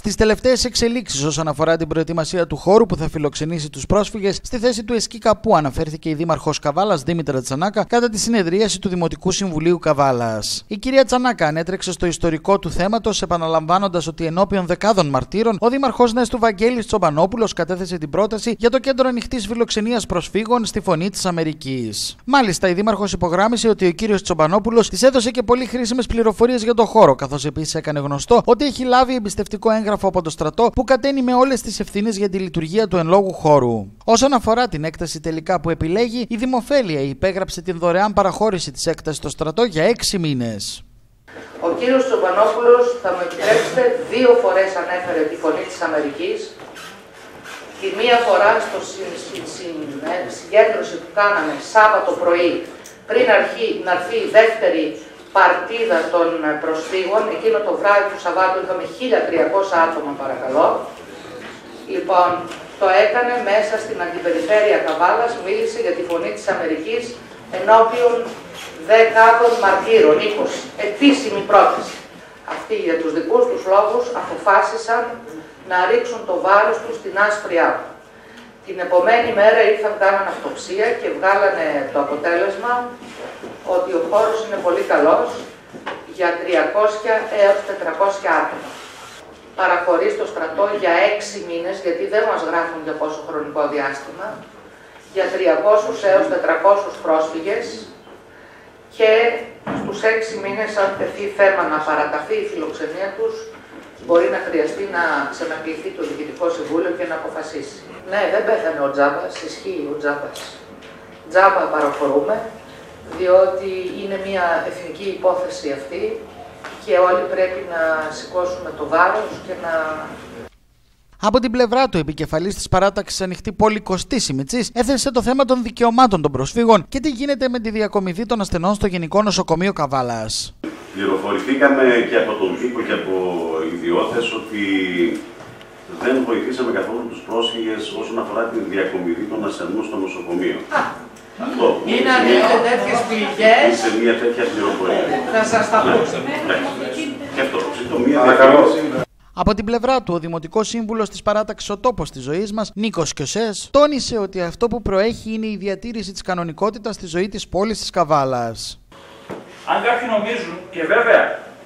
Στις τελευταίες εξελίξεις όσον αφορά την προετοιμασία του χώρου που θα φιλοξενήσει τους πρόσφυγες, στη θέση του ΕΣΚΗ Καπού αναφέρθηκε η Δήμαρχος Καβάλας Δήμητρα Τσανάκα κατά τη συνεδρίαση του Δημοτικού Συμβουλίου Καβάλας. Η κυρία Τσανάκα ανέτρεξε στο ιστορικό του θέματος, επαναλαμβάνοντας ότι ενώπιον δεκάδων μαρτύρων, ο Δήμαρχος Νέστου Βαγγέλης Τσομπανόπουλος κατέθεσε την πρόταση για το κέντρο ανοιχτής φιλοξενίας προσφύγων στη Φωνή της Αμερικής. Μάλιστα, η Δήμαρχος υπογράμμισε ότι ο κύριος Τσομπανόπουλος της έδωσε και πολύ χρήσιμες πληροφορίες για το χώρο, καθώς επίσης έκανε γνωστό ότι έχει λάβει εμπιστευτικό έγγραφο από το στρατό που καταίνει με όλες τις ευθύνες για τη λειτουργία του εν λόγου χώρου. Όσον αφορά την έκταση τελικά που επιλέγει, η Δημοφέλεια υπέγραψε την δωρεάν παραχώρηση της έκτασης στο στρατό για 6 μήνες. Ο κύριος Τσομπανόπουλος, θα μου επιτρέψετε, 2 φορές ανέφερε τη Φωνή της Αμερικής. Τη μία φορά στην συγκέντρωση που κάναμε Σάββατο πρωί, πριν να έρθει η δεύτερη παρτίδα των προσφύγων, εκείνο το βράδυ του Σαββάτου είχαμε 1300 άτομα, παρακαλώ. Λοιπόν, το έκανε μέσα στην αντιπεριφέρεια Καβάλας, μίλησε για τη Φωνή της Αμερικής ενώπιον δεκάδων μαρτύρων, 20. Επίσημη πρόταση. Αυτοί για τους δικούς τους λόγους αποφάσισαν να ρίξουν το βάρος τους στην άσπρη άβρα. Την επομένη μέρα ήρθαν, κάναν αυτοψία και βγάλανε το αποτέλεσμα ότι ο χώρος είναι πολύ καλός για 300 έως 400 άτομα. Παραχωρεί στο στρατό για 6 μήνες, γιατί δεν μας γράφουν για πόσο χρονικό διάστημα, για 300 έως 400 πρόσφυγες και στους 6 μήνες, αν τεθεί θέμα να παραταθεί η φιλοξενία τους, μπορεί να χρειαστεί να ξανακληθεί το Διοικητικό Συμβούλιο και να αποφασίσει. Ναι, δεν πέθανε ο Τζάμπας, ισχύει ο Τζάμπας. Τζάμπα παραχωρούμε, διότι είναι μια εθνική υπόθεση αυτή και όλοι πρέπει να σηκώσουμε το βάρος και να... Από την πλευρά του, επικεφαλής της παράταξης Ανοιχτή Πόλη Κωστής Σιμιτσής έθεσε το θέμα των δικαιωμάτων των προσφύγων και τι γίνεται με τη διακομιδή των ασθενών στο Γενικό Νοσοκομείο Καβάλας. Πληροφορηθήκαμε και από τον Δήμο και από ιδιώτες ότι δεν βοηθήσαμε καθόλου τους πρόσφυγες όσον αφορά τη διακομιδή των ασθενών στο νοσοκομείο. Αυτό. Είναι αν έχετε τέτοιες πληγές. Σε μια τέτοια πληροφορία. Να σας τα πω. Και αυτό. Το μία διακομιδή. Από την πλευρά του, ο Δημοτικός Σύμβουλος της παράταξης Ο Τόπος της Ζωής μας, Νίκος Κιωσές, τόνισε ότι αυτό που προέχει είναι η διατήρηση της κανονικότητας στη ζωή της πόλης της Καβάλας. Αν κάποιοι νομίζουν, και βέβαια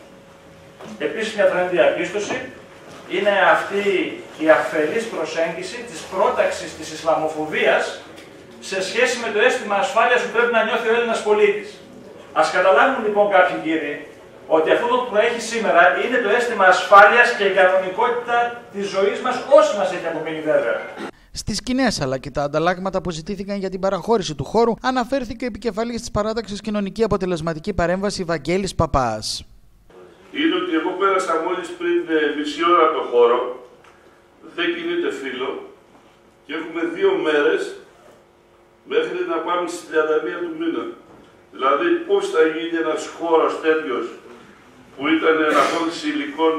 επίσης μια τρανή διαπίστωση, είναι αυτή η αφελής προσέγγιση της πρόταξης της Ισλαμοφοβίας σε σχέση με το αίσθημα ασφάλειας που πρέπει να νιώθει ο Έλληνας πολίτης. Ας καταλάβουν λοιπόν κάποιοι κύριοι ότι αυτό που έχει σήμερα είναι το αίσθημα ασφάλειας και η κανονικότητα της ζωής μας, όσο μας έχει απομείνει βέβαια. Στις σκηνές αλλά και τα ανταλλάγματα που ζητήθηκαν για την παραχώρηση του χώρου, αναφέρθηκε ο επικεφαλής της παράταξης Κοινωνική Αποτελεσματική Παρέμβαση Βαγγέλης Παπάς. Είναι ότι εγώ πέρασα μόλις πριν μισή ώρα το χώρο, δεν κινείται φύλλο και έχουμε 2 μέρες μέχρι να πάμε στις 31 του μήνα. Δηλαδή πώς θα γίνει ένας χώρος τέτοιος που ήταν αναχώρηση υλικών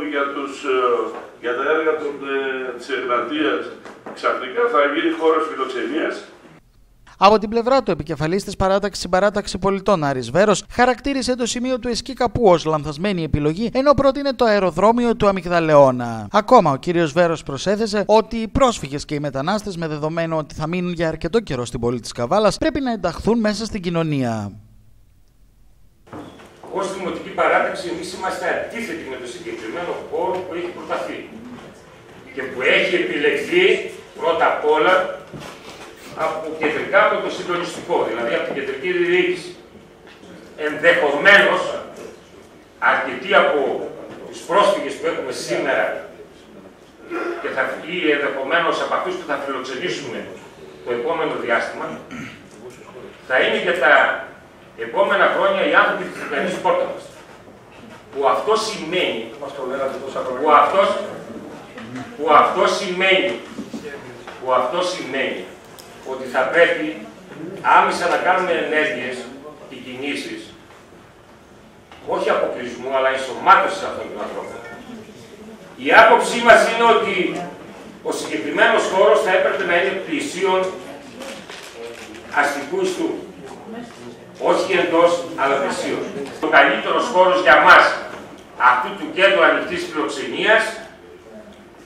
για τα έργα της Εγνατίας, ξαφνικά θα γίνει χώρος φιλοξενίας. Από την πλευρά του, επικεφαλής της παράταξης Συμπαράταξη Πολιτών Άρης Βέρος χαρακτήρισε το σημείο του ΕΣΚΗ Καπού ως λανθασμένη επιλογή, ενώ πρότεινε το αεροδρόμιο του Αμυγδαλεώνα. Ακόμα, ο κύριος Βέρος προσέθεσε ότι οι πρόσφυγες και οι μετανάστες, με δεδομένο ότι θα μείνουν για αρκετό καιρό στην πόλη της Καβάλας, πρέπει να ενταχθούν μέσα στην κοινωνία. Ως Δημοτική Παράταξη, εμείς είμαστε αντίθετοι με το συγκεκριμένο χώρο που έχει προταθεί και που έχει επιλεχθεί πρώτα απ' όλα κεντρικά από το συντονιστικό, δηλαδή από την κεντρική διοίκηση. Ενδεχομένως, αρκετοί από τους πρόσφυγες που έχουμε σήμερα και θα βγει ενδεχομένως από αυτούς που θα φιλοξενήσουμε το επόμενο διάστημα, θα είναι για τα επόμενα χρόνια οι άνθρωποι της Ουκρανίας πόρτα μας. Που αυτό σημαίνει ότι θα πρέπει άμεσα να κάνουμε ενέργειες και κινήσεις, όχι αποκλεισμού, αλλά ενσωμάτωσης αυτών των ανθρώπων. Η άποψή μας είναι ότι ο συγκεκριμένος χώρος θα έπρεπε να είναι πλησίον αστικού ιστού. Όχι εντός, αλλά πλησίον. Ο καλύτερος χώρος για μας αυτού του κέντρου ανοιχτής φιλοξενίας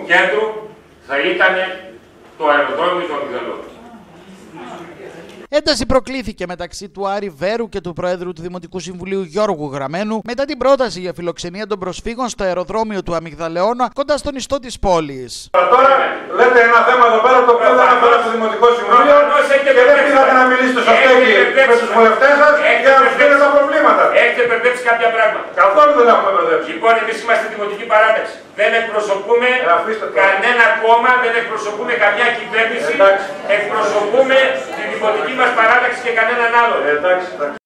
κέντρου θα ήταν το αεροδρόμιο των Ιδωλών. Ένταση προκλήθηκε μεταξύ του Άρη Βέρου και του Προέδρου του Δημοτικού Συμβουλίου Γιώργου Γραμμένου μετά την πρόταση για φιλοξενία των προσφύγων στο αεροδρόμιο του Αμυγδαλεώνα κοντά στον ιστό της πόλης. Τώρα λέτε ένα θέμα εδώ πέρα το οποίο δεν αφορά στο Δημοτικό Συμβούλιο και δεν πήγατε να μιλήσετε στο στέκι με τους βουλευτές σας για να τους πείτε τα προβλήματα. Έχετε μπερδέψει κάποια πράγματα. Καθόλου δεν έχουμε μπερδέψει. Λοιπόν, εμείς είμαστε δημοτική παράταξη. Δεν εκπροσωπούμε κανένα κόμμα, δεν εκπροσωπούμε καμιά κυβέρνηση. Εκπροσωπούμε τη δημοτική μας παράταξη και κανέναν άλλο.